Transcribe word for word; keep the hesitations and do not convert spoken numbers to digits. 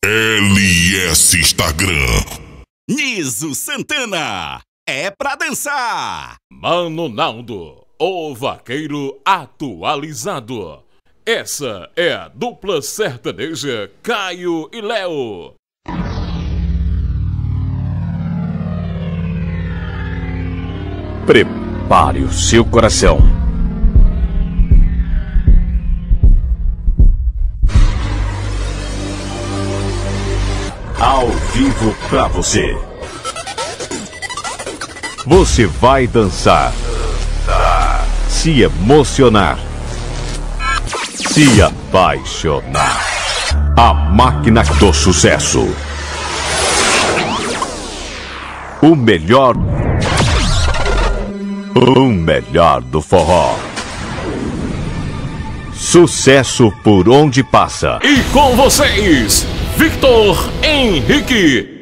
L S Instagram. Niso Santana, é pra dançar. Mano Naldo, o vaqueiro atualizado. Essa é a dupla sertaneja Caio e Léo. Prepare o seu coração. Ao vivo pra você. Você vai dançar, se emocionar, se apaixonar. A máquina do sucesso. O melhor, o melhor do forró. Sucesso por onde passa. E com vocês, Victor Henrique.